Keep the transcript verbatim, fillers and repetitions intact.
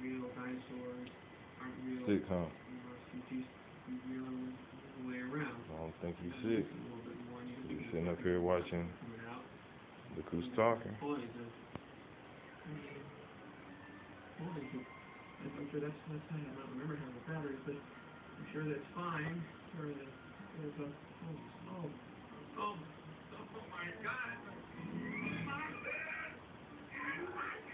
real, dinosaurs aren't real. Sick, huh? You know, C T's real the way around. I don't think he's And sick. a little bit more. You He's sitting up here watching. coming out. Look who's talking. Boys, uh, boys, uh, I'm sure that's, that's how I don't remember how the batteries, but I'm sure that's fine. Sure that there's a, oh, oh, oh, oh my God.